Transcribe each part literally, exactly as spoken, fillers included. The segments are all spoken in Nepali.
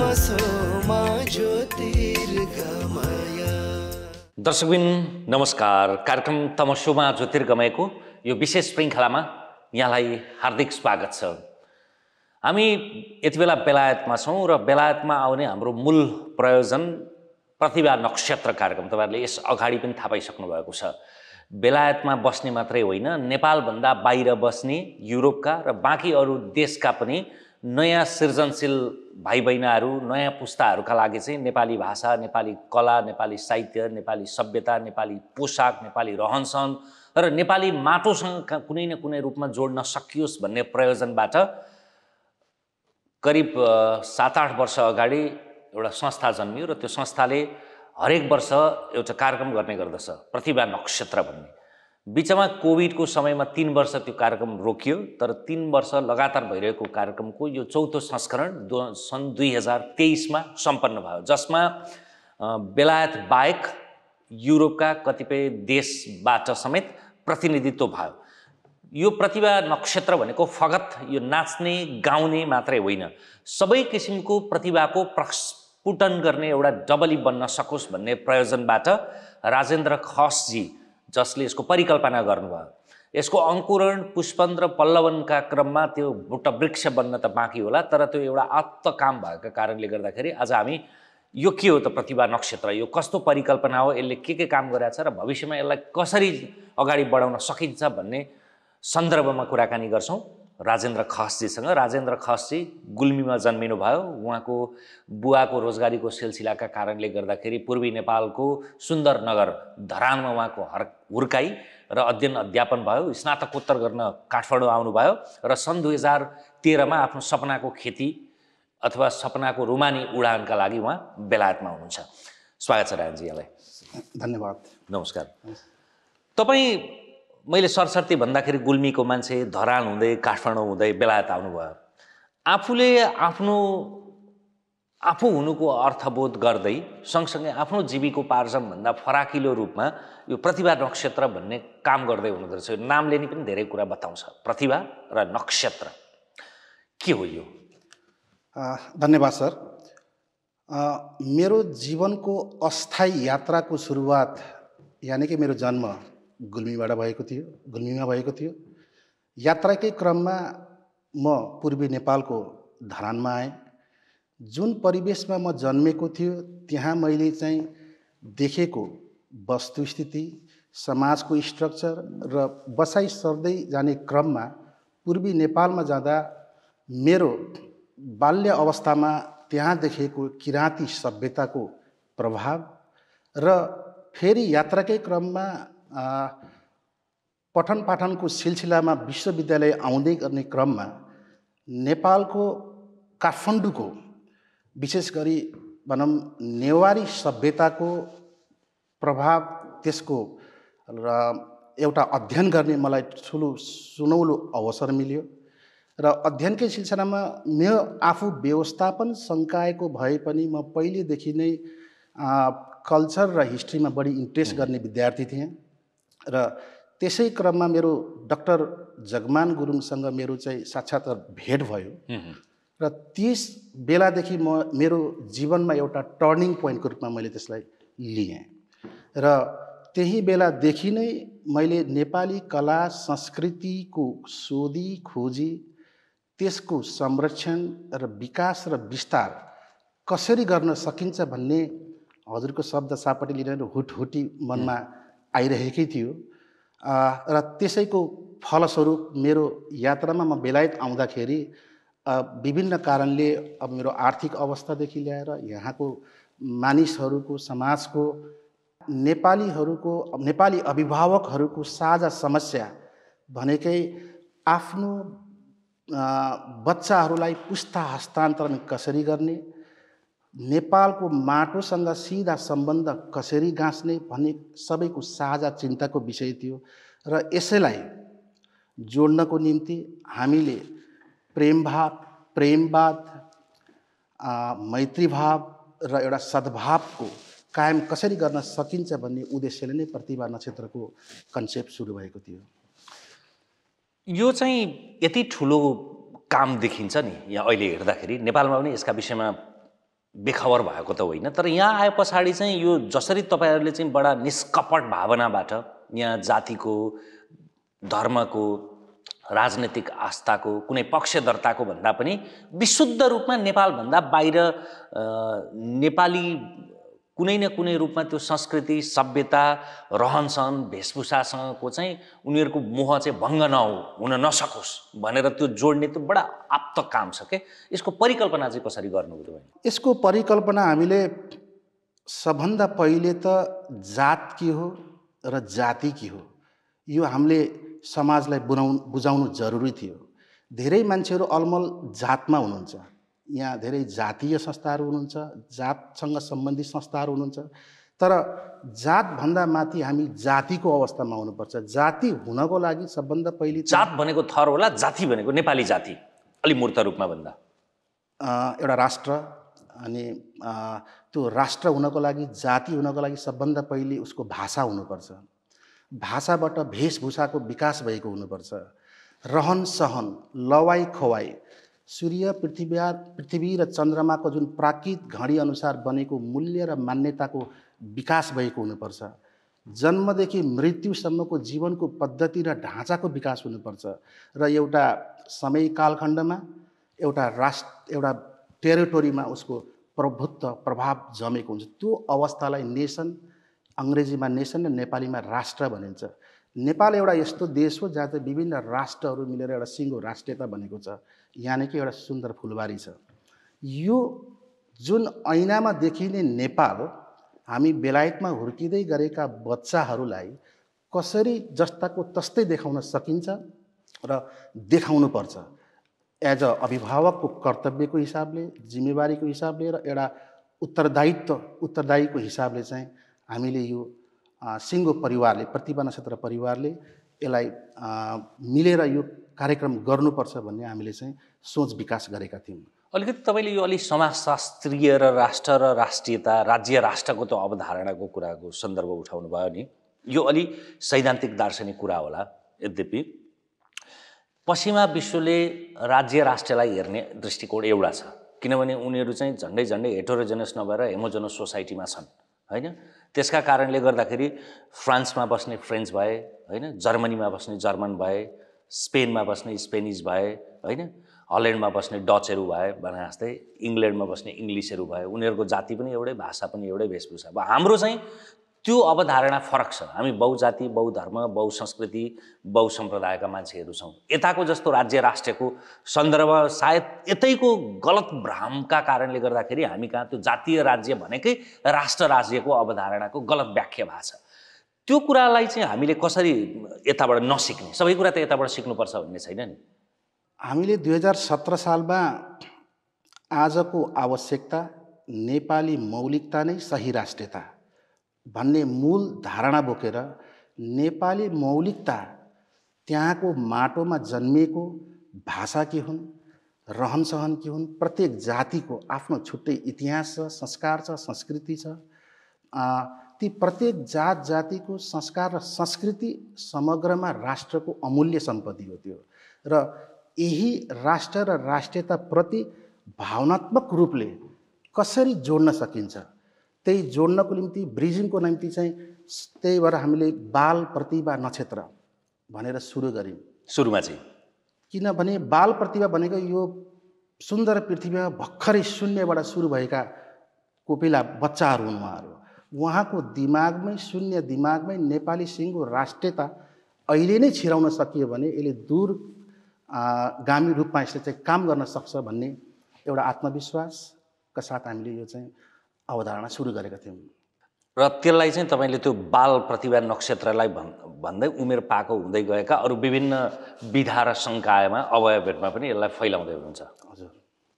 तमसोमा ज्योतिर्गमय। दर्शकबिन नमस्कार। कार्यक्रम तमसोमा ज्योतिर्गमयको यो विशेष श्रृङ्खलामा यहाँलाई हार्दिक स्वागत छ। हामी यति बेला बेलायतमा छौँ र बेलायतमा आउने हाम्रो मूल प्रयोजन प्रतिभा नक्षत्र कार्यक्रम। तपाईहरुले यस अगाडि पनि थाहा पाइसक्नु भएको छ। बेलायतमा बस्ने मात्रै होइन, नेपालभन्दा बाहिर बस्ने युरोपका र बाँकी अरू देशका पनि नयाँ सृजनशील भाइ बहिनीहरू, नयाँ पुस्ताहरूका लागि चाहिँ नेपाली भाषा, नेपाली कला, नेपाली साहित्य, नेपाली सभ्यता, नेपाली पोसाक, नेपाली रहनसहन र नेपाली माटोसँग कुनै न कुनै रूपमा जोड्न सकियोस् भन्ने प्रयोजनबाट करिब सात आठ वर्ष अगाडि एउटा संस्था जन्मियो र त्यो संस्थाले हरेक वर्ष एउटा कार्यक्रम गर्ने गर्दछ, प्रतिभा नक्षत्र भन्ने। बिचमा कोभिडको समयमा तीन वर्ष त्यो कार्यक्रम रोकियो, तर तीन वर्ष लगातार भइरहेको कार्यक्रमको यो चौथो संस्करण सन् दुई हजार तेइसमा सम्पन्न भयो, जसमा बेलायत बाहेक युरोपका कतिपय देशबाट समेत प्रतिनिधित्व भयो। यो प्रतिभा नक्षत्र भनेको फगत यो नाच्ने गाउने मात्रै होइन, सबै किसिमको प्रतिभाको प्रस्फुटन गर्ने एउटा डबली बन्न सकोस् भन्ने प्रयोजनबाट राजेन्द्र खसजी, जसले यसको परिकल्पना गर्नुभयो, यसको अंकुरण, पुष्पन र पल्लवनका क्रममा त्यो वृक्ष बन्न त बाँकी होला, तर त्यो एउटा आत्त काम भएका कारणले गर्दाखेरि आज हामी यो के हो त प्रतिभा नक्षत्र, यो कस्तो परिकल्पना हो, यसले के के काम गरेछ र भविष्यमा यसलाई कसरी अगाडि बढाउन सकिन्छ भन्ने सन्दर्भमा कुराकानी गर्छौं राजेन्द्र खसजीसँग। राजेन्द्र खसजी गुल्मीमा जन्मिनु भयो। उहाँको बुवाको रोजगारीको सिलसिलाका कारणले गर्दाखेरि पूर्वी नेपालको सुन्दर नगर धरानमा उहाँको हर हुर्काई र अध्ययन अध्यापन भयो। स्नातकोत्तर गर्न काठमाडौँ आउनुभयो र सन् दुई हजार तेह्रमा आफ्नो सपनाको खेती अथवा सपनाको रोमानी उडानका लागि उहाँ बेलायतमा हुनुहुन्छ। स्वागत छ राजेन्द्रजी, यहाँलाई। धन्यवाद। नमस्कार। तपाईँ मैले सरसर्ती भन्दाखेरि गुल्मीको मान्छे, धरान हुँदै काठमाडौँ हुँदै बेलायत आउनुभयो। आफूले आफ्नो आफू हुनुको अर्थबोध गर्दै सँगसँगै आफ्नो जीविकोपार्जनभन्दा फराकिलो रूपमा यो प्रतिभा नक्षत्र भन्ने काम गर्दै हुनुहुँदो रहेछ। नामले नि पनि धेरै कुरा बताउँछ, प्रतिभा र नक्षत्र के हो यो? धन्यवाद सर। मेरो जीवनको अस्थायी यात्राको सुरुवात यानि कि मेरो जन्म गुल्मीबाट भएको थियो, गुल्मीमा भएको थियो। यात्राकै क्रममा म पूर्वी नेपालको धरानमा आएँ। जुन परिवेशमा म जन्मेको थियो त्यहाँ मैले चाहिँ देखेको वस्तुस्थिति, समाजको स्ट्रक्चर र बसाइ सर्दै जाने क्रममा पूर्वी नेपालमा जाँदा मेरो बाल्य अवस्थामा त्यहाँ देखेको किराँती सभ्यताको प्रभाव र फेरि यात्राकै क्रममा पठन पाठनको सिलसिलामा विश्वविद्यालय आउँदै गर्ने क्रममा नेपालको काठमाडौँको विशेष गरी भनौँ नेवारी सभ्यताको प्रभाव, त्यसको र एउटा अध्ययन गर्ने मलाई ठुलो सुनौलो अवसर मिल्यो र अध्ययनकै सिलसिलामा म आफू व्यवस्थापन संकायको भए पनि म पहिलेदेखि नै कल्चर र हिस्ट्रीमा बढी इन्ट्रेस्ट गर्ने विद्यार्थी थिएँ र त्यसै क्रममा मेरो डाक्टर जगमान गुरुङसँग मेरो चाहिँ साक्षात्कार भेट भयो र त्यस बेलादेखि म मेरो जीवनमा एउटा टर्निङ पोइन्टको रूपमा मैले त्यसलाई लिएँ र त्यही बेलादेखि नै मैले नेपाली कला संस्कृतिको शोधी खोजी, त्यसको संरक्षण र विकास र विस्तार कसरी गर्न सकिन्छ भन्ने हजुरको शब्द सापटी लिएर हुटहुटी मनमा आइरहेकै थियो र त्यसैको फलस्वरूप मेरो यात्रामा म बेलायत आउँदाखेरि विभिन्न कारणले अब मेरो आर्थिक अवस्थादेखि ल्याएर यहाँको मानिसहरूको, समाजको, नेपालीहरूको, नेपाली अभिभावकहरूको साझा समस्या भनेकै आफ्नो बच्चाहरूलाई पुस्ता हस्तान्तरण कसरी गर्ने, नेपालको माटोसँग सिधा सम्बन्ध कसरी गाँच्ने भन्ने सबैको साझा चिन्ताको विषय थियो र यसैलाई जोड्नको निम्ति हामीले प्रेमभाव, प्रेमवाद, मैत्रीभाव र एउटा सद्भावको कायम कसरी गर्न सकिन्छ भन्ने उद्देश्यले नै प्रतिभा नक्षत्रको कन्सेप्ट सुरु भएको थियो। यो चाहिँ यति ठुलो काम देखिन्छ नि यहाँ अहिले हेर्दाखेरि। नेपालमा पनि यसका विषयमा बेखबर भएको त होइन, तर यहाँ आए पछाडि चाहिँ यो जसरी तपाईँहरूले चाहिँ बडा निष्कपट भावनाबाट यहाँ जातिको, धर्मको, राजनीतिक आस्थाको, कुनै पक्षधरताको भन्दा पनि विशुद्ध रूपमा नेपालभन्दा बाहिर नेपाली कुनै न कुनै रूपमा त्यो संस्कृति, सभ्यता, रहनसहन, वेशभूषासँगको चाहिँ उनीहरूको मोह चाहिँ भङ्ग नहो हुन नसकोस् भनेर त्यो जोड्ने त्यो बडा आप्त काम छ के। यसको परिकल्पना चाहिँ कसरी गर्नुभयो तपाईले? यसको परिकल्पना हामीले सबभन्दा पहिले त जात के हो र जाति के हो यो हामीले समाजलाई बुझाउनु बुझाउनु जरुरी थियो। धेरै मान्छेहरू अलमल जातमा हुनुहुन्छ, यहाँ धेरै जातीय संस्थाहरू हुनुहुन्छ, जातसँग सम्बन्धित संस्थाहरू हुनुहुन्छ, तर जातभन्दा माथि हामी जातिको अवस्थामा हुनुपर्छ। जाति हुनको लागि सबभन्दा पहिले जात भनेको थर होला, जाति भनेको नेपाली जाति अलि मूर्त रूपमा भन्दा एउटा राष्ट्र, अनि त्यो राष्ट्र हुनको लागि, जाति हुनको लागि सबभन्दा पहिले उसको भाषा हुनुपर्छ। भाषाबाट वेशभूषाको विकास भएको हुनुपर्छ। रहन सहन, लवाई खवाई, सूर्य पृथ्वी पृथ्वी र चन्द्रमाको जुन प्राकृत घडी अनुसार बनेको मूल्य र मान्यताको विकास भएको हुनुपर्छ। जन्मदेखि मृत्युसम्मको जीवनको पद्धति र ढाँचाको विकास हुनुपर्छ। र एउटा समय कालखण्डमा एउटा राष्ट्र, एउटा टेरिटोरीमा उसको प्रभुत्व प्रभाव जमेको हुन्छ। त्यो अवस्थालाई नेसन, अङ्ग्रेजीमा नेसन र नेपालीमा राष्ट्र भनिन्छ। नेपाल एउटा यस्तो देश हो जहाँ चाहिँ विभिन्न राष्ट्रहरू मिलेर एउटा सिङ्गो राष्ट्रियता बनेको छ। यहाँनिर एउटा सुन्दर फुलबारी छ। यो जुन ऐनामा देखिने नेपाल हामी बेलायतमा हुर्किँदै गरेका बच्चाहरूलाई कसरी जस्ताको तस्तै देखाउन सकिन्छ र देखाउनुपर्छ। एज अ अभिभावकको कर्तव्यको हिसाबले, जिम्मेवारीको हिसाबले र एउटा उत्तरदायित्व उत्तरदायीको हिसाबले चाहिँ हामीले यो सिङ्गो परिवारले, प्रतिभा नक्षत्र परिवारले यसलाई मिलेर यो कार्यक्रम गर्नुपर्छ भन्ने हामीले चाहिँ सोच विकास गरेका थियौँ। अलिकति तपाईँले यो अलिक समाजशास्त्रीय र राष्ट्र र राष्ट्रियता, राज्य राष्ट्रको त्यो अवधारणाको कुराको सन्दर्भ उठाउनु भयो नि, यो अलि सैद्धान्तिक दार्शनिक कुरा होला। यद्यपि पश्चिमा विश्वले राज्य राष्ट्रलाई हेर्ने दृष्टिकोण एउटा छ, किनभने उनीहरू चाहिँ झन्डै झन्डै हेटेरोजेनस नभएर हेमोजेनस सोसाइटीमा छन् हैन। त्यसका कारणले गर्दाखेरि फ्रान्समा बस्ने फ्रेन्च भए हैन, जर्मनीमा बस्ने जर्मन भए, स्पेनमा बस्ने स्पेनिस भए हैन, हल्यान्डमा बस्ने डचहरू भए भने जस्तै, इङ्ल्यान्डमा बस्ने इङ्ग्लिसहरू भए, उनीहरूको जाति पनि एउटै, भाषा पनि एउटै, वेशभूषा। अब हाम्रो चाहिँ त्यो अवधारणा फरक छ। हामी बहुजाति, बहुधर्म, बहुसंस्कृति, बहुसम्प्रदायका मान्छेहरू छौँ। यताको जस्तो राज्य राष्ट्रको सन्दर्भ सायद यतैको गलत भ्रमका कारणले गर्दाखेरि हामी कहाँ त्यो जातीय राज्य भनेकै राष्ट्र राज्यको अवधारणाको गलत व्याख्या भएको छ। त्यो कुरालाई चाहिँ हामीले कसरी यताबाट नसिक्ने, सबै कुरा त यताबाट सिक्नुपर्छ भन्ने छैन नि। हामीले दुई हजार सत्र सालमा आजको आवश्यकता नेपाली मौलिकता नै सही राष्ट्रियता भन्ने मूल धारणा बोकेर नेपाली मौलिकता, त्यहाँको माटोमा जन्मिएको भाषा के हुन्, रहनसहन के हुन्, प्रत्येक जातिको आफ्नो छुट्टै इतिहास छ, संस्कार छ, संस्कृति छ। ती प्रत्येक जात जातिको संस्कार र संस्कृति समग्रमा राष्ट्रको अमूल्य सम्पत्ति हो त्यो। र यही राष्ट्र र राष्ट्रियताप्रति भावनात्मक रूपले कसरी जोड्न सकिन्छ, त्यही जोड्नको निम्ति, ब्रिजिङको निम्ति चाहिँ त्यही भएर हामीले बाल प्रतिभा नक्षत्र भनेर सुरु गऱ्यौँ। सुरुमा चाहिँ किनभने बाल प्रतिभा भनेको यो सुन्दर पृथ्वीमा भर्खरै शून्यबाट सुरु भएका कोपिला बच्चाहरू हुन्। उहाँहरू उहाँको दिमागमै, शून्य दिमागमै नेपाली सिङ्गो राष्ट्रियता अहिले नै छिराउन सकियो भने यसले दूर गामी रूपमा यसले चाहिँ काम गर्न सक्छ भन्ने एउटा आत्मविश्वासका साथ हामीले यो चाहिँ अवधारणा सुरु गरेका थियौँ। र त्यसलाई चाहिँ तपाईँले त्यो बाल प्रतिभा नक्षत्रलाई भन् भन्दै उमेर पाएको हुँदै गएका अरू विभिन्न विधा र सङ्कायमा, अवयवमा पनि यसलाई फैलाउँदै हुनुहुन्छ। हजुर।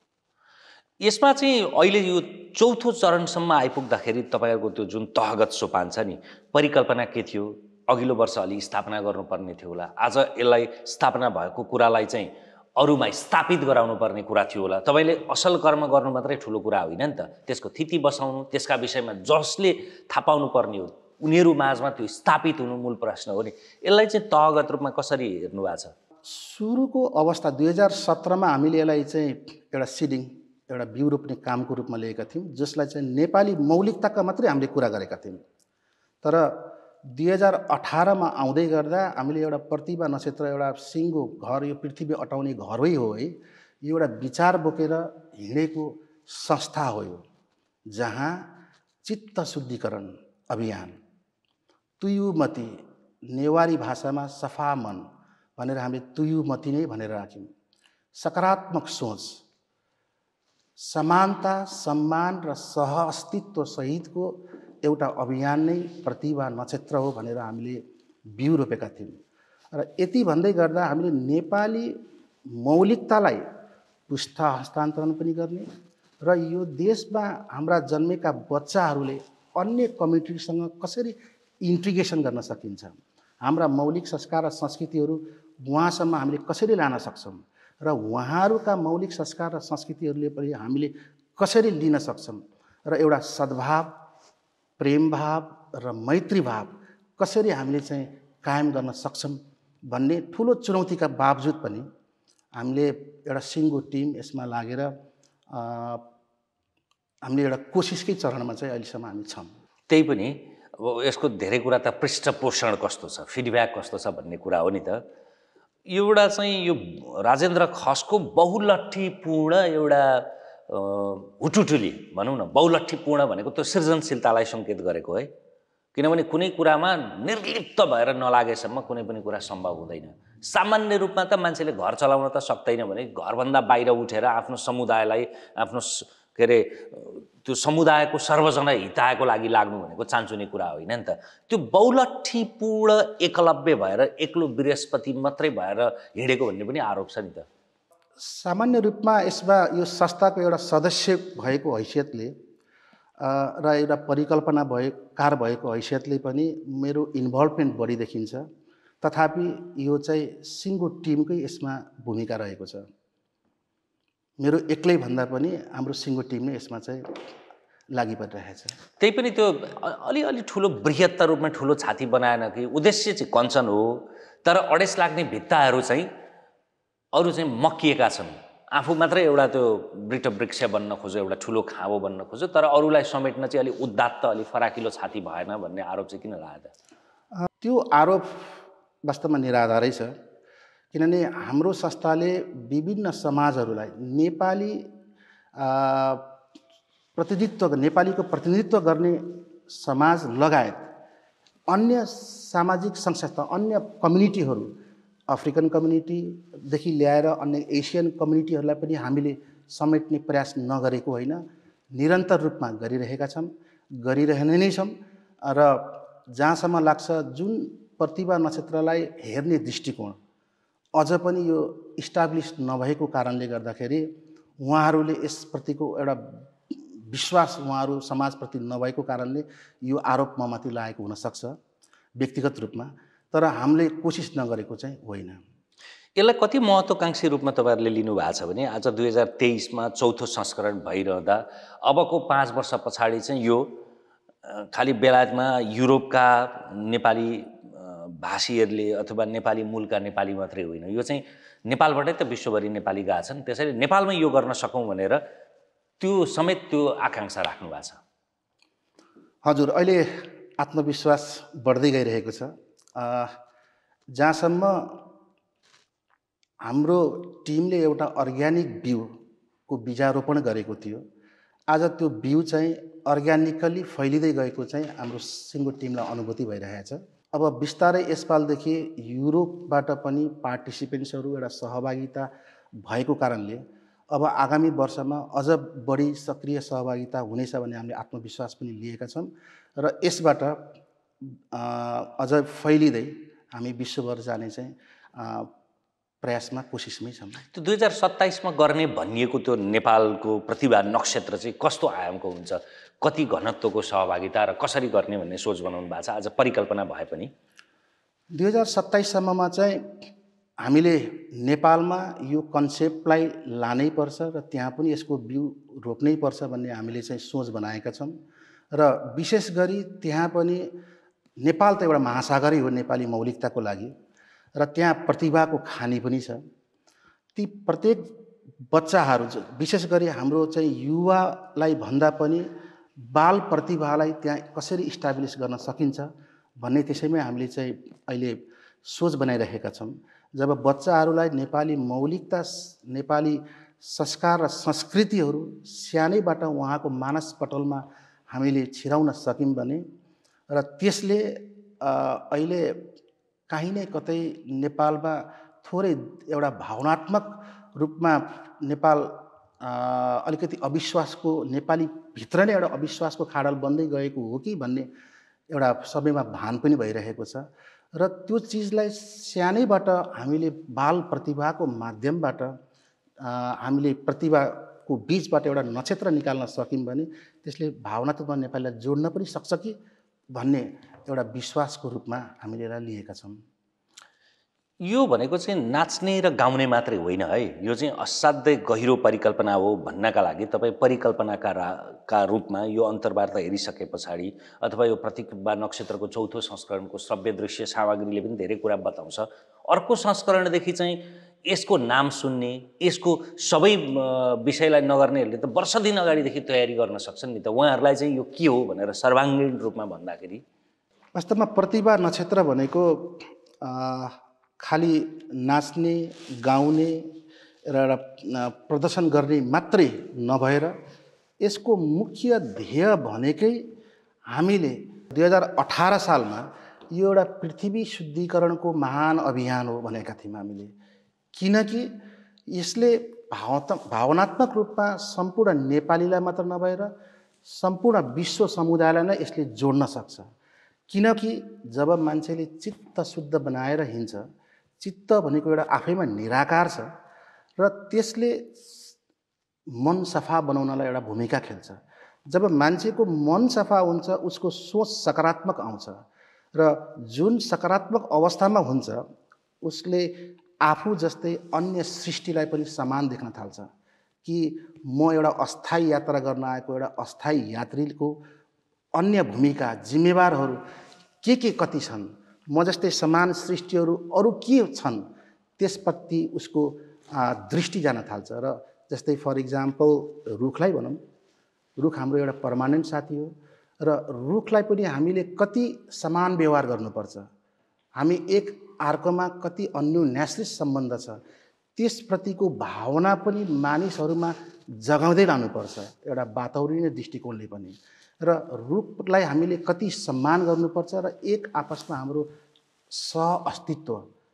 यसमा चाहिँ अहिले यो चौथो चरणसम्म आइपुग्दाखेरि तपाईँहरूको त्यो जुन तहगत सोपान छ नि, परिकल्पना के थियो? अघिल्लो वर्ष अलि स्थापना गर्नुपर्ने थियो होला, आज यसलाई स्थापना भएको कुरालाई चाहिँ अरूमा स्थापित गराउनु पर्ने कुरा थियो होला। तपाईँले असल कर्म गर्नु मात्रै ठुलो कुरा होइन नि त, त्यसको थिति बसाउनु, त्यसका विषयमा जसले थाहा पाउनु पर्ने हो उनीहरू माझमा त्यो स्थापित हुनु मूल प्रश्न हो नि। यसलाई चाहिँ तहगत रूपमा कसरी हेर्नु भएको छ? सुरुको अवस्था दुई हजार सत्रमा हामीले यसलाई चाहिँ एउटा सिडिङ एउटा बिउ रोप्ने कामको रूपमा लिएका थियौँ, जसलाई चाहिँ नेपाली मौलिकताका मात्रै हामीले कुरा गरेका थियौँ। तर दुई हजार अठारमा आउँदै गर्दा हामीले एउटा प्रतिभा नक्षत्र, एउटा सिङ्गो घर, यो पृथ्वी अटाउने घरै हो है, यो एउटा विचार बोकेर हिँडेको संस्था हो यो, जहाँ चित्त शुद्धिकरण अभियान, तुयुमती, नेवारी भाषामा सफा मन भनेर हामीले तुयुमती नै भनेर राख्यौँ। सकारात्मक सोच, समानता, सम्मान र सह अस्तित्व सहितको एउटा अभियान नै प्रतिभा नक्षत्र हो भनेर हामीले बिउ रोपेका थियौँ। र यति भन्दै गर्दा हामीले नेपाली मौलिकतालाई पुस्ता हस्तान्तरण पनि गर्ने र यो देशमा हाम्रा जन्मेका बच्चाहरूले अन्य कम्युनिटीसँग कसरी इन्टिग्रेसन गर्न सकिन्छ, हाम्रा मौलिक संस्कार र संस्कृतिहरू उहाँसम्म हामीले कसरी लान सक्छौँ र उहाँहरूका मौलिक संस्कार र संस्कृतिहरूले पनि हामीले कसरी लिन सक्छौँ र एउटा सद्भाव, प्रेम भाव र मैत्री भाव कसरी हामीले चाहिँ कायम गर्न सक्छौँ भन्ने ठुलो चुनौतीका बावजुद पनि हामीले एउटा सिङ्गो टिम यसमा लागेर हामीले एउटा कोसिसकै चरणमा चाहिँ अहिलेसम्म हामी छौँ। त्यही पनि अब यसको धेरै कुरा त पृष्ठपोषण कस्तो छ, फिडब्याक कस्तो छ भन्ने कुरा हो नि त। एउटा चाहिँ यो राजेन्द्र खसको बहुलट्ठीपूर्ण एउटा हुटुटुली भनौँ न, बहुलट्ठीपूर्ण भनेको त्यो सृजनशीलतालाई सङ्केत गरेको है। किनभने कुनै कुरामा निर्लिप्त भएर नलागेसम्म कुनै पनि कुरा सम्भव हुँदैन। सामान्य रूपमा त मान्छेले घर चलाउन त सक्दैन भने घरभन्दा बाहिर उठेर आफ्नो समुदायलाई, आफ्नो के अरे त्यो समुदायको सर्वजना हितायको लागि लाग्नु भनेको चान्चुने कुरा होइन नि त। त्यो बहुलट्ठीपूर्ण एकलव्य भएर एक्लो बृहस्पति मात्रै भएर हिँडेको भन्ने पनि आरोप छ नि त। सामान्य रूपमा यसमा यो संस्थाको एउटा सदस्य भएको हैसियतले र एउटा परिकल्पना भए कार भएको हैसियतले पनि मेरो इन्भल्भमेन्ट बढी देखिन्छ। तथापि यो चाहिँ सिङ्गो टिमकै यसमा भूमिका रहेको छ। मेरो एक्लै भन्दा पनि हाम्रो सिङ्गो टिम नै यसमा चाहिँ लागि परिरहेको छ। त्यही पनि त्यो अलिअलि ठुलो बृहत्तर रूपमा ठुलो छाती बनाएन कि, उद्देश्य चाहिँ कञ्चन हो तर अडेस लाग्ने भित्ताहरू चाहिँ अरू चाहिँ मकिएका छन्। आफू मात्रै एउटा त्यो वृक्ष वृक्ष बन्न खोज्यो, एउटा ठुलो खाँबो बन्न खोज्यो, तर अरूलाई समेट्न चाहिँ अलिक उदात्त, अलिक फराकिलो छाती भएन भन्ने आरोप चाहिँ किन लाग्यो त? त्यो आरोप वास्तवमा निराधारै छ। किनभने हाम्रो संस्थाले विभिन्न समाजहरूलाई नेपाली प्रतिनिधित्व नेपालीको प्रतिनिधित्व गर्ने समाज लगायत अन्य सामाजिक संस्था, अन्य कम्युनिटीहरू, अफ्रिकन कम्युनिटीदेखि ल्याएर अन्य एसियन कम्युनिटीहरूलाई पनि हामीले समेट्ने प्रयास नगरेको होइन, निरन्तर रूपमा गरिरहेका छौँ, गरिरहने नै छौँ। र जहाँसम्म लाग्छ जुन प्रतिभा नक्षत्रलाई हेर्ने दृष्टिकोण अझ पनि यो इस्टाब्लिस नभएको कारणले गर्दाखेरि उहाँहरूले यसप्रतिको एउटा विश्वास उहाँहरू समाजप्रति नभएको कारणले यो आरोप ममाथि लागेको हुनसक्छ व्यक्तिगत रूपमा, तर हामीले कोसिस नगरेको चाहिँ होइन। यसलाई कति महत्त्वकाङ्क्षी रूपमा तपाईँहरूले लिनुभएको छ भने आज दुई हजार तेइसमा चौथो संस्करण भइरहँदा अबको पाँच वर्ष पछाडि चाहिँ यो खालि बेलायतमा युरोपका नेपाली भाषीहरूले अथवा नेपाली मूलका नेपाली मात्रै होइन, यो चाहिँ नेपालबाटै त विश्वभरि नेपाली गएका छन्। त्यसैले नेपालमै यो गर्न सकौँ भनेर त्यो समेत त्यो आकाङ्क्षा राख्नु भएको छ। हजुर, अहिले आत्मविश्वास बढ्दै गइरहेको छ। जहाँसम्म हाम्रो टिमले एउटा अर्ग्यानिक बिउको बिजारोपण गरेको थियो, आज त्यो बिउ चाहिँ अर्ग्यानिकली फैलिँदै गएको चाहिँ हाम्रो सिङ्गो टिमलाई अनुभूति भइरहेको छ। अब बिस्तारै यसपालदेखि युरोपबाट पनि पार्टिसिपेन्ट्सहरू एउटा सहभागिता भएको कारणले अब आगामी वर्षमा अझ बढी सक्रिय सहभागिता हुनेछ भन्ने हामीले आत्मविश्वास पनि लिएका छौँ र यसबाट अझ फैलिँदै हामी विश्वभर जाने चाहिँ प्रयासमा कोसिसमै छौँ। त्यो दुई हजार सत्ताइसमा गर्ने भनिएको त्यो नेपालको प्रतिभा नक्षत्र चाहिँ कस्तो आयामको हुन्छ, कति घनत्वको सहभागिता र कसरी गर्ने भन्ने सोच बनाउनु भएको छ आज परिकल्पना भए पनि? दुई हजार सत्ताइससम्ममा चाहिँ हामीले नेपालमा यो कन्सेप्टलाई लानै पर्छ र त्यहाँ पनि यसको बिउ रोप्नै पर्छ भन्ने हामीले चाहिँ सोच बनाएका छौँ र विशेष गरी त्यहाँ पनि नेपाल त एउटा महासागरै हो नेपाली मौलिकताको लागि र त्यहाँ प्रतिभाको खानी पनि छ। ती प्रत्येक बच्चाहरू ज- विशेष गरी हाम्रो चाहिँ युवालाई भन्दा पनि बाल प्रतिभालाई त्यहाँ कसरी इस्टाब्लिस गर्न सकिन्छ भन्ने त्यसैमै हामीले चाहिँ अहिले सोच बनाइरहेका छौँ। जब बच्चाहरूलाई नेपाली मौलिकता, नेपाली संस्कार र संस्कृतिहरू सानैबाट उहाँको मानसपटलमा हामीले छिराउन सक्यौँ भने र त्यसले अ, अहिले काहीँ नै कतै नेपालमा थोरै एउटा भावनात्मक रूपमा नेपाल अ, अलिकति अविश्वासको, नेपाली भित्र नै एउटा अविश्वासको खाडल बन्दै गएको हो कि भन्ने एउटा सबैमा भान पनि भइरहेको छ। र त्यो चिजलाई सानैबाट हामीले बाल प्रतिभाको माध्यमबाट अ, हामीले प्रतिभाको बिचबाट एउटा नक्षत्र निकाल्न सक्यौँ भने त्यसले भावनात्मक नेपालीलाई जोड्न पनि सक्छ कि भन्ने एउटा विश्वासको रूपमा हामीले यसलाई लिएका छौँ। यो भनेको चाहिँ नाच्ने र गाउने मात्रै होइन है, यो चाहिँ असाध्यै गहिरो परिकल्पना हो भन्नका लागि तपाईँ परिकल्पनाका रा का रूपमा यो अन्तर्वार्ता हेरिसके पछाडि अथवा यो प्रतिभा नक्षत्रको चौथो संस्करणको श्रव्य दृश्य सामग्रीले पनि धेरै कुरा बताउँछ। अर्को संस्करणदेखि चाहिँ यसको नाम सुन्ने, यसको सबै अ, विषयलाई नगर्नेहरूले त वर्ष दिन अगाडिदेखि तयारी गर्न सक्छन् नि त। उहाँहरूलाई चाहिँ यो के हो भनेर सर्वाङ्गीण रूपमा भन्दाखेरि वास्तवमा प्रतिभा नक्षत्र भनेको अ, खालि नाच्ने, गाउने र एउटा अ, प्रदर्शन गर्ने मात्रै नभएर यसको मुख्य ध्येय भनेकै हामीले दुई हजार अठार सालमा यो एउटा पृथ्वी शुद्धिकरणको महान अभियान हो भनेका थियौँ हामीले। किनकि यसले भावत भावनात्मक रूपमा सम्पूर्ण नेपालीलाई मात्र नभएर सम्पूर्ण विश्व समुदायलाई नै यसले जोड्न सक्छ। किनकि जब मान्छेले चित्त शुद्ध बनाएर हिँड्छ, चित्त भनेको एउटा आफैमा निराकार छ र त्यसले मन सफा बनाउनलाई एउटा भूमिका खेल्छ। जब मान्छेको मन सफा हुन्छ उसको सोच सकारात्मक आउँछ र जुन सकारात्मक अवस्थामा हुन्छ उसले आफू जस्तै अन्य सृष्टिलाई पनि समान देख्न थाल्छ कि म एउटा अस्थायी यात्रा गर्न आएको एउटा अस्थायी यात्रीको अन्य भूमिका, जिम्मेवारहरू के के कति छन्, म जस्तै समान सृष्टिहरू अरू के छन् त्यसप्रति उसको आ, दृष्टि जान थाल्छ। र जस्तै फर इक्जाम्पल रुखलाई भनौँ, रुख हाम्रो एउटा पर्मानेन्ट साथी हो र रुखलाई पनि हामीले कति समान व्यवहार गर्नुपर्छ, हामी एक अर्कोमा कति अन्योन्याश्रित सम्बन्ध छ त्यसप्रतिको भावना पनि मानिसहरूमा जगाउँदै लानुपर्छ एउटा वातावरणीय दृष्टिकोणले पनि। र रुखलाई हामीले कति सम्मान गर्नुपर्छ र एक आपसमा हाम्रो सह-अस्तित्व,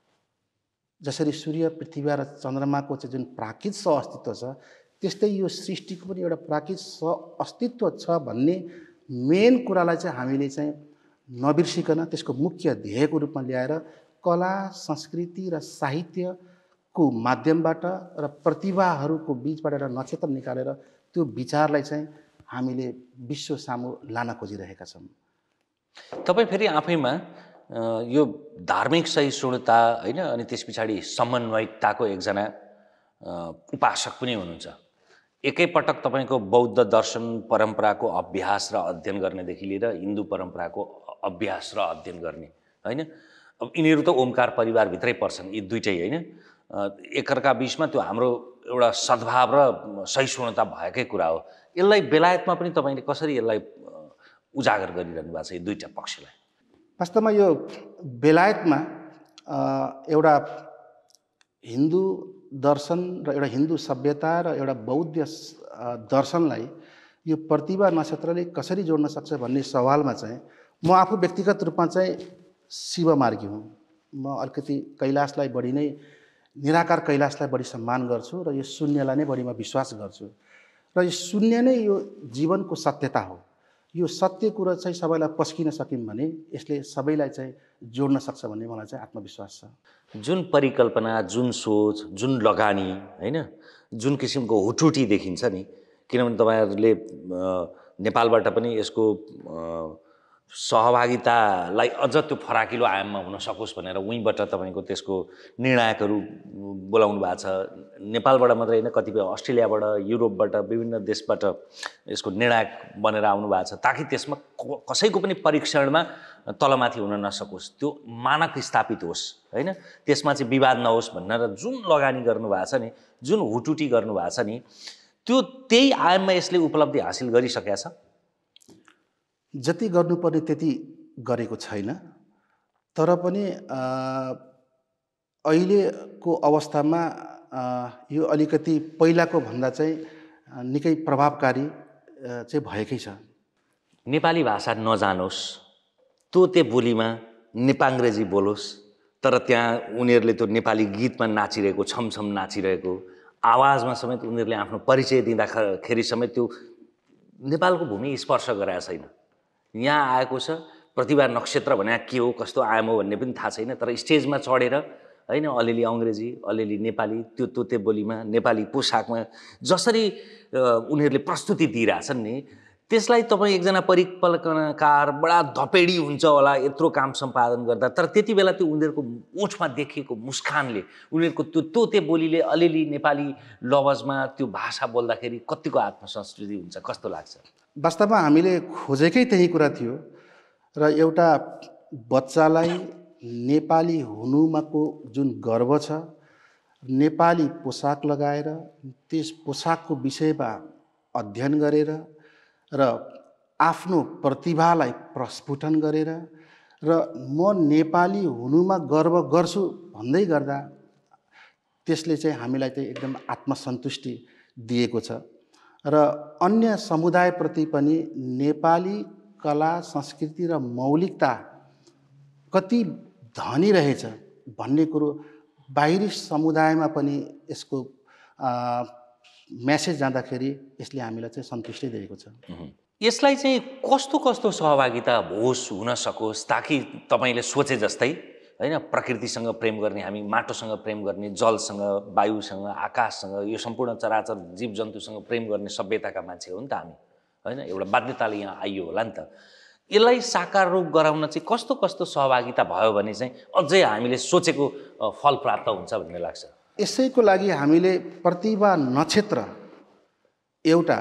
जसरी सूर्य, पृथ्वी र चन्द्रमाको चाहिँ जुन प्राकृतिक सह-अस्तित्व छ त्यस्तै यो सृष्टिको पनि एउटा प्राकृतिक सह-अस्तित्व छ भन्ने मेन कुरालाई चाहिँ हामीले चाहिँ नबिर्सिकन त्यसको मुख्य ध्येयको रूपमा ल्याएर कला, संस्कृति र साहित्यको माध्यमबाट र प्रतिभाहरूको बिचबाट एउटा नक्षत्र निकालेर त्यो विचारलाई चाहिँ हामीले विश्व सामु लान खोजिरहेका छौँ। तपाईँ फेरि आफैमा अ, यो धार्मिक सहिष्णुता होइन अनि त्यस पछाडि समन्वयिकताको एकजना अ, उपासक पनि हुनुहुन्छ। एकैपटक तपाईँको बौद्ध दर्शन परम्पराको अभ्यास र अध्ययन गर्नेदेखि लिएर हिन्दू परम्पराको अभ्यास र अध्ययन गर्ने होइन, अब यिनीहरू त ओमकार परिवारभित्रै पर्छन् यी दुइटै होइन। अ, एकअर्का बिचमा त्यो हाम्रो एउटा सद्भाव र सहिष्णुता भएकै कुरा हो। यसलाई बेलायतमा पनि तपाईँले कसरी यसलाई अ, उजागर गरिरहनु भएको छ यी दुईवटा पक्षलाई? वास्तवमा यो बेलायतमा अ, एउटा हिन्दू दर्शन र एउटा हिन्दू सभ्यता र एउटा बौद्ध स- अ, दर्शनलाई यो प्रतिभा नक्षत्रले कसरी जोड्न सक्छ भन्ने सवालमा चाहिँ म आफू व्यक्तिगत रूपमा चाहिँ शिव मार्गी हुँ। म अलिकति कैलाशलाई बढी नै, निराकार कैलाशलाई बढी सम्मान गर्छु र यो शून्यलाई नै बढी म विश्वास गर्छु र यो शून्य नै यो जीवनको सत्यता हो। यो सत्य कुरो चाहिँ सबैलाई पस्किन सक्यौँ भने यसले सबैलाई चाहिँ जोड्न सक्छ भन्ने मलाई चाहिँ आत्मविश्वास छ। जुन परिकल्पना, जुन सोच, जुन लगानी होइन, जुन किसिमको हुटुटी देखिन्छ नि, किनभने तपाईँहरूले अ, नेपालबाट पनि यसको अ, सहभागितालाई अझ त्यो फराकिलो आयाममा हुन सकोस् भनेर उहीँबाट तपाईँको त्यसको निर्णायकहरू बोलाउनु भएको छ। नेपालबाट मात्रै होइन, कतिपय अस्ट्रेलियाबाट, युरोपबाट, विभिन्न देशबाट यसको निर्णायक बनेर आउनु भएको छ, ताकि त्यसमा कसैको पनि परीक्षणमा तलमाथि हुन नसकोस्, त्यो मानक स्थापित होस् होइन, त्यसमा चाहिँ विवाद नहोस् भनेर जुन लगानी गर्नुभएको छ नि, जुन हुटुटी गर्नुभएको छ नि, त्यो त्यही आयाममा यसले उपलब्धि हासिल गरिसकेको छ। जति गर्नुपर्ने त्यति गरेको छैन, तर पनि अहिलेको अवस्थामा यो अलिकति पहिलाको भन्दा चाहिँ निकै प्रभावकारी चाहिँ भएकै छ। नेपाली भाषा नजानोस्, तोते बोलीमा नेपाङ्ग्रेजी बोलोस्, तर त्यहाँ उनीहरूले त्यो नेपाली गीतमा नाचिरहेको, छमछम नाचिरहेको आवाजमा समेत उनीहरूले आफ्नो परिचय दिँदाखेरि समेत त्यो नेपालको भूमि स्पर्श गराएको छैन। यहाँ आएको छ प्रतिभा नक्षत्र भने के हो, कस्तो आयाम हो भन्ने पनि थाहा छैन, तर स्टेजमा चढेर होइन अलिअलि अङ्ग्रेजी, अलिअलि नेपाली, त्यो तोते बोलीमा, नेपाली पोसाकमा जसरी उनीहरूले प्रस्तुति दिइरहेछन् नि, त्यसलाई तपाईँ एकजना परिकल्पनाकार बडा धपेडी हुन्छ होला यत्रो काम सम्पादन गर्दा, तर त्यति बेला त्यो उनीहरूको ओठमा देखिएको मुस्कानले, उनीहरूको त्यो तोते बोलीले, अलिअलि नेपाली लवजमा त्यो भाषा बोल्दाखेरि कतिको आत्मसंस्कृति हुन्छ, कस्तो लाग्छ? वास्तवमा हामीले खोजेकै त्यही कुरा थियो र एउटा बच्चालाई नेपाली हुनुमाको जुन गर्व छ, नेपाली पोसाक लगाएर त्यस पोसाकको विषयमा अध्ययन गरेर र आफ्नो प्रतिभालाई प्रस्फुटन गरेर र म नेपाली हुनुमा गर्व गर्छु भन्दै गर्दा त्यसले चाहिँ हामीलाई चाहिँ एकदम आत्मसन्तुष्टि दिएको छ र अन्य समुदायप्रति पनि नेपाली कला, संस्कृति र मौलिकता कति धनी रहेछ भन्ने कुरो बाहिरी समुदायमा पनि यसको मेसेज जाँदाखेरि यसले हामीलाई चाहिँ सन्तुष्टि दिएको छ। यसलाई चाहिँ कस्तो कस्तो सहभागिता होस्, हुन सकोस्, ताकि तपाईँले सोचे जस्तै होइन प्रकृतिसँग प्रेम गर्ने, हामी माटोसँग प्रेम गर्ने, जलसँग, वायुसँग, आकाशसँग, यो सम्पूर्ण चराचर जीवजन्तुसँग प्रेम गर्ने सभ्यताका मान्छे हो नि त हामी होइन, एउटा बाध्यताले यहाँ आइयो होला नि त। यसलाई साकार रूप गराउन चाहिँ कस्तो कस्तो सहभागिता भयो भने चाहिँ अझै हामीले सोचेको फल प्राप्त हुन्छ भन्ने लाग्छ? यसैको लागि हामीले प्रतिभा नक्षत्र एउटा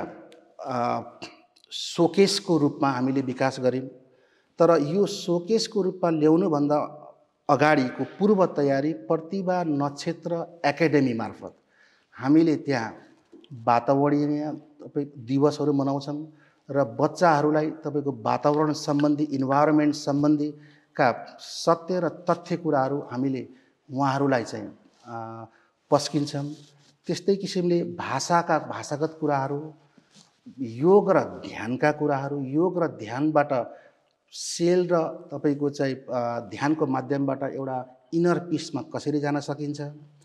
सोकेसको रूपमा हामीले विकास गऱ्यौँ, तर यो सोकेसको रूपमा ल्याउनुभन्दा अगाडिको पूर्व तयारी प्रतिभा नक्षत्र एकाडेमी मार्फत हामीले त्यहाँ वातावरणीय तपाईँ दिवसहरू मनाउँछौँ र बच्चाहरूलाई तपाईँको वातावरण सम्बन्धी, इन्भाइरोमेन्ट सम्बन्धीका सत्य र तथ्य कुराहरू हामीले उहाँहरूलाई चाहिँ पस्किन्छौँ। त्यस्तै किसिमले भाषाका भाषागत कुराहरू, योग र ध्यानका कुराहरू, योग र ध्यानबाट सेल र तपाईँको चाहिँ ध्यानको माध्यमबाट एउटा इनर पिसमा कसरी जान सकिन्छ,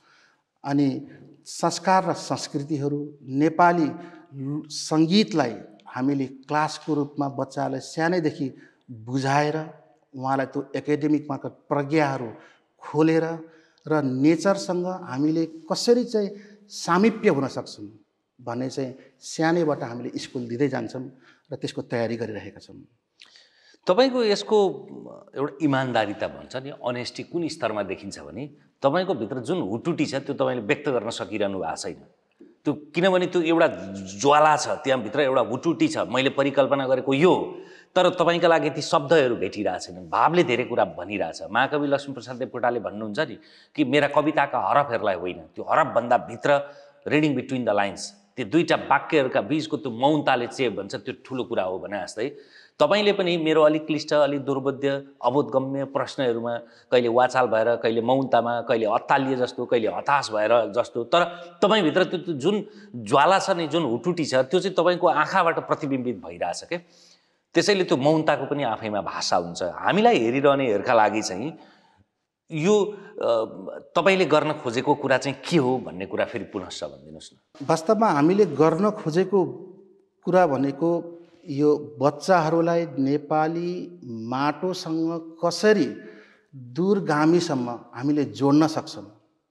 अनि संस्कार र संस्कृतिहरू, नेपाली सङ्गीतलाई हामीले क्लासको रूपमा बच्चालाई सानैदेखि बुझाएर उहाँलाई त्यो एकाडेमिकमा प्रज्ञाहरू खोलेर र नेचरसँग हामीले कसरी चाहिँ सामिप्य हुन सक्छौँ भन्ने चाहिँ सानैबाट हामीले स्कुल दिँदै जान्छौँ र त्यसको तयारी गरिरहेका छौँ। तपाईँको यसको एउटा इमान्दारिता भन्छ नि, अनेस्टी कुन स्तरमा देखिन्छ भने तपाईँको भित्र जुन हुटुटी छ त्यो तपाईँले व्यक्त गर्न सकिरहनु भएको छैन। त्यो किनभने त्यो एउटा ज्वाला छ, त्यहाँभित्र एउटा हुटुटी छ, मैले परिकल्पना गरेको यो, तर तपाईँका लागि ती शब्दहरू भेटिरहेको छैन, भावले धेरै कुरा भनिरहेछ। महाकवि लक्ष्मीप्रसाद देवकोटाले भन्नुहुन्छ नि कि मेरा कविताका हरफहरूलाई होइन, त्यो हरफभन्दा भित्र रिडिङ बिट्विन द लाइन्स, त्यो दुईवटा वाक्यहरूका बीचको त्यो मौनताले चेप भन्छ, त्यो ठुलो कुरा हो भने जस्तै तपाईँले पनि मेरो अलिक क्लिष्ट, अलिक दुर्बोध्य, अबोधगम्य प्रश्नहरूमा कहिले वाचाल भएर, कहिले मौनतामा, कहिले अत्तालिए जस्तो, कहिले हताश भएर जस्तो, तर तपाईँभित्र त्यो जुन ज्वाला छ नि, जुन हुटुटी छ, त्यो चाहिँ तपाईँको आँखाबाट प्रतिबिम्बित भइरहेछ क्या। त्यसैले त्यो मौनताको पनि आफैमा भाषा हुन्छ। हामीलाई हेरिरहनेहरूका लागि चाहिँ यो तपाईँले गर्न खोजेको कुरा चाहिँ के हो भन्ने कुरा फेरि पुनश्च भनिदिनुहोस् न। वास्तवमा हामीले गर्न खोजेको कुरा भनेको यो बच्चाहरूलाई नेपाली माटोसँग कसरी दूरगामीसम्म हामीले जोड्न सक्छौँ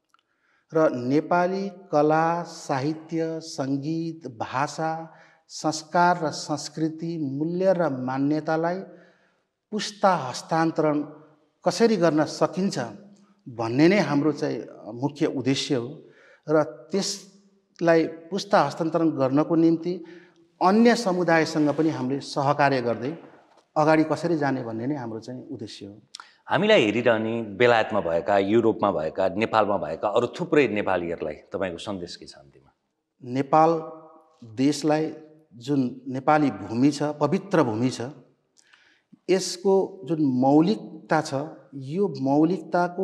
र नेपाली कला, साहित्य, सङ्गीत, भाषा, संस्कार र संस्कृति, मूल्य र मान्यतालाई पुस्ता हस्तान्तरण कसरी गर्न सकिन्छ भन्ने नै हाम्रो चाहिँ मुख्य उद्देश्य हो र त्यसलाई पुस्ता हस्तान्तरण गर्नको निम्ति अन्य समुदायसँग पनि हामीले सहकार्य गर्दै अगाडि कसरी जाने भन्ने नै हाम्रो चाहिँ उद्देश्य हो। हामीलाई हेरिरहने बेलायतमा भएका, युरोपमा भएका, नेपालमा भएका अरू थुप्रै नेपालीहरूलाई तपाईँको सन्देश के छ अन्तिममा? नेपाल देशलाई जुन नेपाली भूमि छ, पवित्र भूमि छ, यसको जुन मौलिकता छ, यो मौलिकताको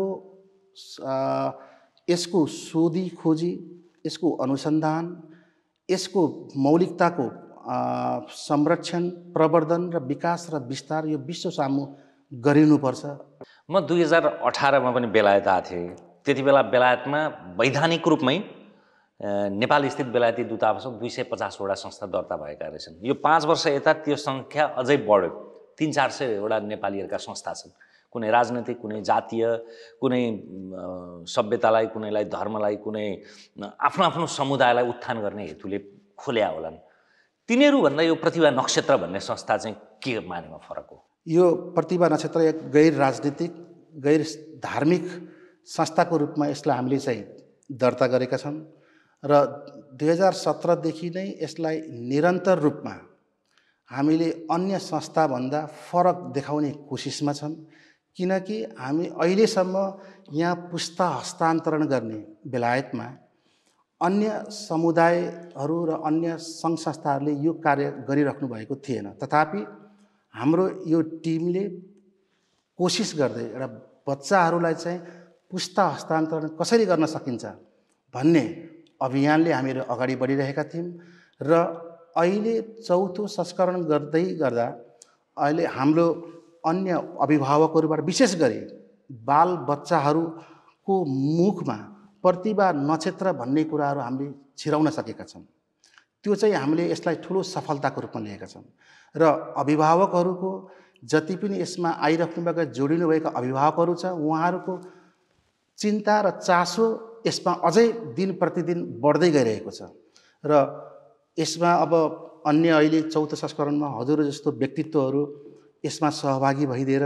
यसको शोधी खोजी, यसको अनुसन्धान, यसको मौलिकताको संरक्षण, प्रवर्धन र विकास र विस्तार यो विश्व सामु गरिनुपर्छ। म दुई हजार अठारमा पनि बेलायत आएको थिएँ। त्यति बेला बेलायतमा वैधानिक रूपमै नेपाल स्थित बेलायती दूतावासमा दुई सय पचासवटा संस्था दर्ता भएका रहेछन्। यो पाँच वर्ष यता त्यो सङ्ख्या अझै बढ्यो, तीन चार सयवटा नेपालीहरूका संस्था छन्। कुनै राजनैतिक, कुनै जातीय, कुनै सभ्यतालाई, कुनैलाई धर्मलाई, कुनै आफ्नो आफ्नो समुदायलाई उत्थान गर्ने हेतुले खोल्या होलान्। तिनीहरूभन्दा यो प्रतिभा नक्षत्र भन्ने संस्था चाहिँ के मानेमा फरक हो? यो प्रतिभा नक्षत्र एक गैर राजनीतिक, गैर धार्मिक संस्थाको रूपमा यसलाई हामीले चाहिँ दर्ता गरेका छौँ र दुई हजार सत्रदेखि नै यसलाई निरन्तर रूपमा हामीले अन्य संस्थाभन्दा फरक देखाउने कोसिसमा छौँ। किनकि हामी अहिलेसम्म यहाँ पुस्ता हस्तान्तरण गर्ने बेलायतमा अन्य समुदायहरू र अन्य सङ्घ संस्थाहरूले यो कार्य गरिराख्नु भएको थिएन। तथापि हाम्रो यो टिमले कोसिस गर्दै एउटा बच्चाहरूलाई चाहिँ पुस्ता हस्तान्तरण कसरी गर्न सकिन्छ भन्ने अभियानले हामीहरू अगाडि बढिरहेका थियौँ र अहिले चौथो संस्करण गर्दै गर्दा अहिले हाम्रो अन्य अभिभावकहरूबाट विशेष गरी बाल बच्चाहरूको मुखमा प्रतिभा नक्षत्र भन्ने कुराहरू हामीले छिराउन सकेका छौँ। त्यो चाहिँ हामीले यसलाई ठुलो सफलताको रूपमा लिएका छौँ र अभिभावकहरूको जति पनि यसमा आइराख्नुभएका जोडिनुभएका अभिभावकहरू छ, उहाँहरूको चिन्ता र चासो यसमा अझै दिन प्रतिदिन बढ्दै गइरहेको छ र यसमा अब अन्य अहिले चौथो संस्करणमा हजुर जस्तो व्यक्तित्वहरू यसमा सहभागी भइदिएर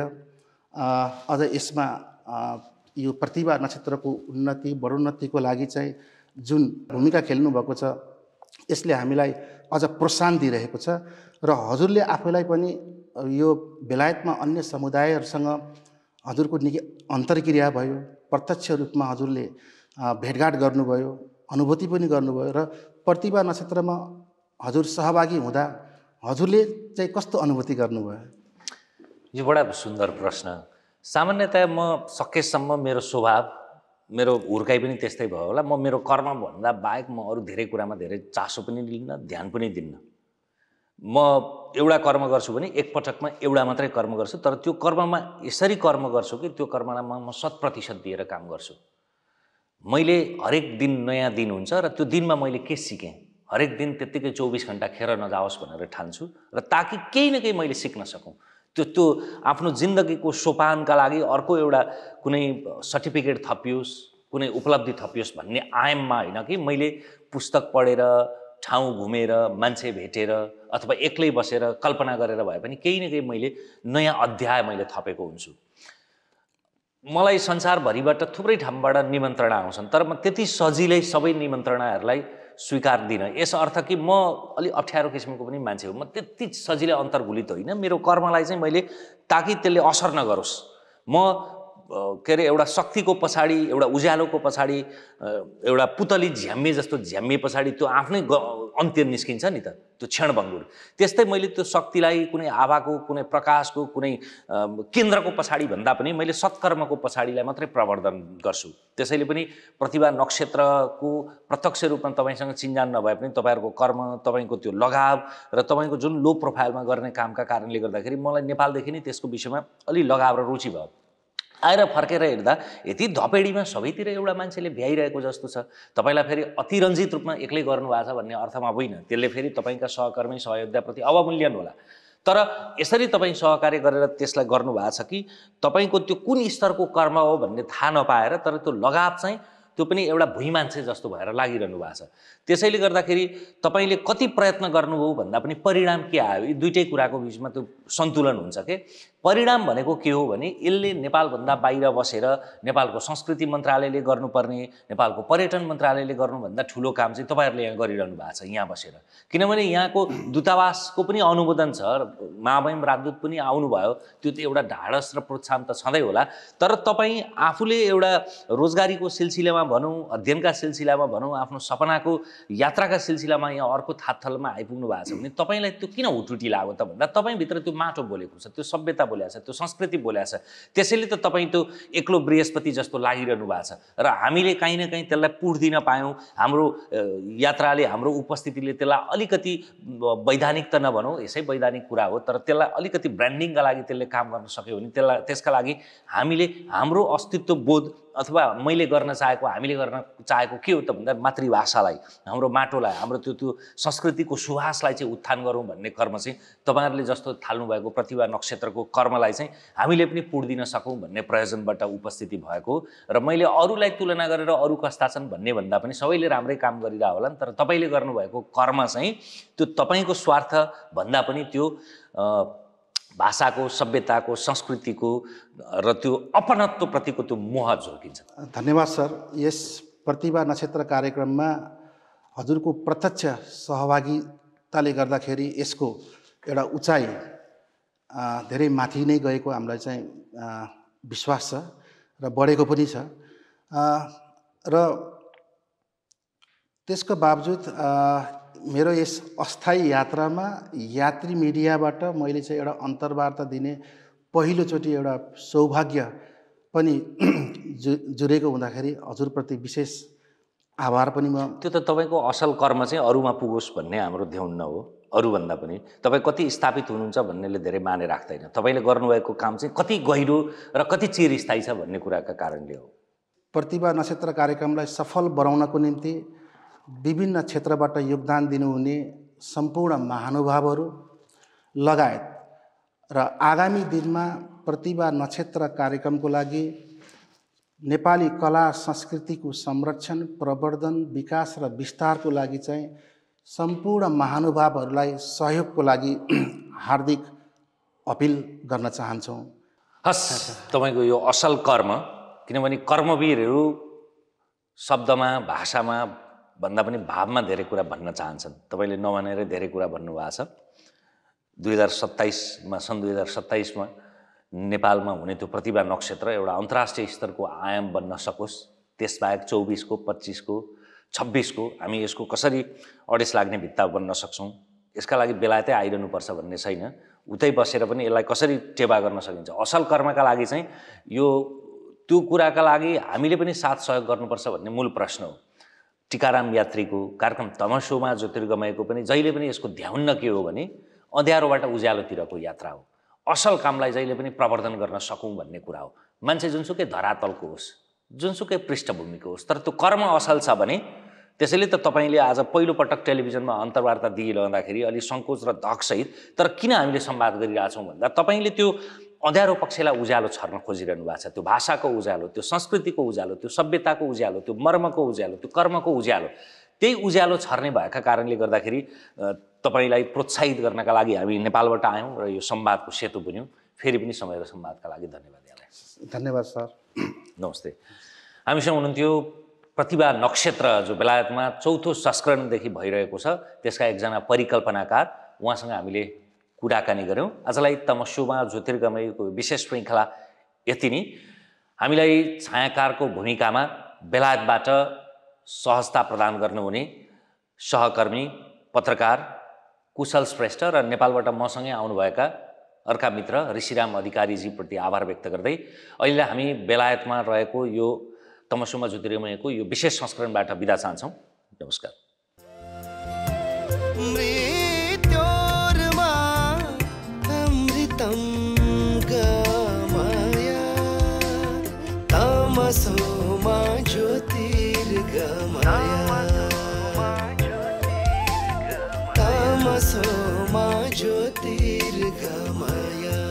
अझ यसमा यो प्रतिभा नक्षत्रको उन्नति बढोन्नतिको लागि चाहिँ जुन भूमिका खेल्नुभएको छ यसले हामीलाई अझ प्रोत्साहन दिइरहेको छ र हजुरले आफैलाई पनि यो बेलायतमा अन्य समुदायहरूसँग हजुरको निकै अन्तर्क्रिया भयो, प्रत्यक्ष रूपमा हजुरले भेटघाट गर्नुभयो, अनुभूति पनि गर्नुभयो र प्रतिभा नक्षत्रमा हजुर सहभागी हुँदा हजुरले चाहिँ कस्तो अनुभूति गर्नुभयो? यो बडा सुन्दर प्रश्न। सामान्यतया म सकेसम्म मेरो स्वभाव, मेरो हुर्काइ पनि त्यस्तै भयो होला। म मेरो कर्मभन्दा बाहेक म अरू धेरै कुरामा धेरै चासो पनि लिन्न, ध्यान पनि दिन्न। म एउटा कर्म गर्छु भने एकपटकमा एउटा मात्रै कर्म गर्छु, तर त्यो कर्ममा यसरी कर्म गर्छु कि त्यो कर्मलाई म शत प्रतिशत दिएर काम गर्छु। मैले हरेक दिन नयाँ दिन हुन्छ र त्यो दिनमा मैले के सिकेँ, हरेक दिन त्यत्तिकै चौबिस घन्टा खेर नजाओस् भनेर ठान्छु र ताकि केही न केही मैले सिक्न सकूँ। त्यो त्यो आफ्नो जिन्दगीको सोपानका लागि अर्को एउटा कुनै सर्टिफिकेट थपियोस्, कुनै उपलब्धि थपियोस् भन्ने आयाममा होइन कि मैले पुस्तक पढेर, ठाउँ घुमेर, मान्छे भेटेर अथवा एक्लै बसेर कल्पना गरेर भए पनि केही न केही मैले नयाँ अध्याय मैले थपेको हुन्छु। मलाई संसारभरिबाट थुप्रै ठाउँबाट निमन्त्रणा आउँछन्, तर म त्यति सजिलै सबै निमन्त्रणाहरूलाई स्वीकार्दिनँ। यस अर्थ कि म अलि अप्ठ्यारो किसिमको पनि मान्छे हो। म त्यति सजिलै अन्तर्गुलित होइन। मेरो कर्मलाई चाहिँ मैले ताकि त्यसले असर नगरोस्, म के अरे एउटा शक्तिको पछाडि, एउटा उज्यालोको पछाडि एउटा पुतली झ्याम्मे जस्तो झ्याम्मे पछाडि त्यो आफ्नै अन्त्य निस्किन्छ नि त, त्यो क्षणभङ्गुर। त्यस्तै मैले त्यो शक्तिलाई कुनै आभाको, कुनै प्रकाशको, कुनै केन्द्रको पछाडि भन्दा पनि मैले सत्कर्मको पछाडिलाई मात्रै प्रवर्धन गर्छु। त्यसैले पनि प्रतिभा नक्षत्रको प्रत्यक्ष रूपमा तपाईँसँग चिन्जान नभए पनि तपाईँहरूको कर्म, तपाईँको त्यो लगाव र तपाईँको जुन लो प्रोफाइलमा गर्ने कामका कारणले गर्दाखेरि मलाई नेपालदेखि नै त्यसको विषयमा अलि लगाव र रुचि भयो। आएर फर्केर हेर्दा यति धपेडीमा सबैतिर एउटा मान्छेले भ्याइरहेको जस्तो छ। तपाईँलाई फेरि अतिरञ्जित रूपमा एक्लै गर्नुभएको छ भन्ने अर्थमा होइन, त्यसले फेरि तपाईँका सहकर्मी सहयोद्धाप्रति अवमूल्यन होला। तर यसरी तपाईँ सहकार्य गरेर त्यसलाई गर्नुभएको छ कि तपाईँको त्यो कुन स्तरको कर्म हो भन्ने थाहा नपाएर, तर त्यो लगाव चाहिँ त्यो पनि एउटा भुइँ मान्छे जस्तो भएर लागिरहनु भएको छ। त्यसैले गर्दाखेरि तपाईँले कति प्रयत्न गर्नुभयो भन्दा पनि परिणाम के आयो, यी दुईटै कुराको बिचमा त्यो सन्तुलन हुन्छ के। परिणाम भनेको के हो भने यसले नेपालभन्दा बाहिर बसेर नेपालको संस्कृति मन्त्रालयले गर्नुपर्ने, नेपालको पर्यटन मन्त्रालयले गर्नुभन्दा ठुलो काम चाहिँ तपाईँहरूले यहाँ गरिरहनु भएको छ यहाँ बसेर। किनभने यहाँको दूतावासको पनि अनुमोदन छ, महामहिम राजदूत पनि आउनुभयो, त्यो त एउटा ढाडस र प्रोत्साहन त छँदै होला। तर तपाईँ आफूले एउटा रोजगारीको सिलसिलामा भनौँ, अध्ययनका सिलसिलामा भनौँ, आफ्नो सपनाको यात्राका सिलसिलामा यहाँ अर्को थातथलमा आइपुग्नु भएको छ भने तपाईँलाई त्यो किन हुटुटी लाग्यो त भन्दा तपाईँभित्र त्यो माटो बोलेको छ, त्यो सभ्यता बोलेको छ, त्यो संस्कृति बोलेको छ। त्यसैले त तपाईँ त्यो एक्लो बृहस्पति जस्तो लागिरहनु भएको छ र हामीले काहीँ न काहीँ त्यसलाई पुठ दिन पायौँ। हाम्रो यात्राले, हाम्रो उपस्थितिले त्यसलाई अलिकति वैधानिक त नभनौँ, यसै वैधानिक कुरा हो, तर त्यसलाई अलिकति ब्रान्डिङका लागि त्यसले काम गर्न सक्यो भने त्यसलाई त्यसका लागि हामीले हाम्रो अस्तित्व बोध अथवा मैले गर्न चाहेको, हामीले गर्न चाहेको के हो त भन्दा मातृभाषालाई, हाम्रो माटोलाई, हाम्रो त्यो त्यो संस्कृतिको सुवासलाई चाहिँ उत्थान गरौँ भन्ने कर्म चाहिँ तपाईँहरूले जस्तो थाल्नुभएको प्रतिभा नक्षत्रको कर्मलाई चाहिँ हामीले पनि पुड दिन सकौँ भन्ने प्रयोजनबाट उपस्थिति भएको। र मैले अरूलाई तुलना गरेर अरू कस्ता छन् भन्ने भन्दा पनि सबैले राम्रै काम गरिरह होला नि, तर तपाईँले गर्नुभएको कर्म चाहिँ त्यो तपाईँको स्वार्थ भन्दा पनि त्यो भाषाको, सभ्यताको, संस्कृतिको र त्यो अपनत्वप्रतिको त्यो मोह झल्किन्छ। धन्यवाद सर। यस प्रतिभा नक्षत्र कार्यक्रममा हजुरको प्रत्यक्ष सहभागिताले गर्दाखेरि यसको एउटा उचाइ धेरै माथि नै गएको हामीलाई चाहिँ विश्वास छ र बढेको पनि छ। र त्यसको बावजुद मेरो यस अस्थायी यात्रामा यात्री मिडियाबाट मैले चाहिँ एउटा अन्तर्वार्ता दिने पहिलोचोटि एउटा सौभाग्य पनि जु जुरेको हुँदाखेरि हजुरप्रति विशेष आभार पनि म। त्यो त तपाईँको असल कर्म चाहिँ अरूमा पुगोस् भन्ने हाम्रो ध्यौन हो। अरूभन्दा पनि तपाईँ कति स्थापित हुनुहुन्छ भन्नेले धेरै माने राख्दैन। तपाईँले गर्नुभएको काम चाहिँ कति गहिरो र कति चिरस्थायी छ भन्ने कुराका कारणले हो। प्रतिभा नक्षत्र कार्यक्रमलाई सफल बनाउनको निम्ति विभिन्न क्षेत्रबाट योगदान दिनुहुने सम्पूर्ण महानुभावहरू लगायत र आगामी दिनमा प्रतिभा नक्षत्र कार्यक्रमको लागि नेपाली कला संस्कृतिको संरक्षण, प्रवर्धन, विकास र विस्तारको लागि चाहिँ सम्पूर्ण महानुभावहरूलाई सहयोगको लागि हार्दिक अपिल गर्न चाहन्छौँ। हस्, तपाईँको यो असल कर्म, किनभने कर्मवीरहरू शब्दमा, भाषामा भन्दा पनि भावमा धेरै कुरा भन्न चाहन्छन्। तपाईँले नभनेर धेरै कुरा भन्नुभएको छ। दुई हजार सत्ताइसमा सन् दुई हजार सत्ताइसमा नेपालमा हुने त्यो प्रतिभा नक्षत्र एउटा अन्तर्राष्ट्रिय स्तरको आयाम बन्न सकोस्। त्यसबाहेक चौबिसको, पच्चिसको, छब्बिसको हामी यसको कसरी अडेस लाग्ने भित्ता बन्न सक्छौँ, यसका लागि बेलायतै आइरहनुपर्छ भन्ने छैन। उतै बसेर पनि यसलाई कसरी टेवा गर्न सकिन्छ। असल कर्मका लागि चाहिँ यो त्यो कुराका लागि हामीले पनि साथ सहयोग गर्नुपर्छ भन्ने मूल प्रश्न हो। टिकाराम यात्रीको कार्यक्रम तमसोमा ज्योतिर्गमयको पनि जहिले पनि यसको ध्यान के हो भने अँध्यारोबाट उज्यालोतिरको यात्रा हो। असल कामलाई जहिले पनि प्रवर्धन गर्न सकौँ भन्ने कुरा हो। मान्छे जुनसुकै धरातलको होस्, जुनसुकै पृष्ठभूमिको होस्, तर त्यो कर्म असल छ भने त्यसैले त तपाईँले आज पहिलोपटक टेलिभिजनमा अन्तर्वार्ता दिइरहँदाखेरि अलि सङ्कोच र धकसहित, तर किन हामीले संवाद गरिरहेछौँ भन्दा तपाईँले त्यो अँध्यारो पक्षलाई उज्यालो छर्न खोजिरहनु भएको छ। त्यो भाषाको उज्यालो, त्यो संस्कृतिको उज्यालो, त्यो सभ्यताको उज्यालो, त्यो मर्मको उज्यालो, त्यो कर्मको उज्यालो, त्यही उज्यालो छर्ने भएका कारणले गर्दाखेरि तपाईँलाई प्रोत्साहित गर्नका लागि हामी नेपालबाट आयौँ र यो संवादको सेतु बन्यौँ। फेरि पनि समय र संवादका लागि धन्यवाद यहाँलाई। धन्यवाद सर। नमस्ते। हामीसँग हुनुहुन्थ्यो प्रतिभा नक्षत्र, जो बेलायतमा चौथो संस्करणदेखि भइरहेको छ, त्यसका एकजना परिकल्पनाकार, उहाँसँग हामीले कुराकानी गऱ्यौँ। आजलाई तमसोमा ज्योतिर्गमयको विशेष श्रृङ्खला यति नै। हामीलाई छायाकारको भूमिकामा बेलायतबाट सहजता प्रदान गर्नुहुने सहकर्मी पत्रकार कुशल श्रेष्ठ र नेपालबाट मसँगै आउनुभएका अर्का मित्र ऋषिराम अधिकारीजीप्रति आभार व्यक्त गर्दै अहिले हामी बेलायतमा रहेको यो तमसोमा ज्योतिर्गमयको यो विशेष संस्करणबाट बिदा चाहन्छौँ। नमस्कार। तमसोमा ज्योतिर्गमय, तमसोमा ज्योतिर्गमय।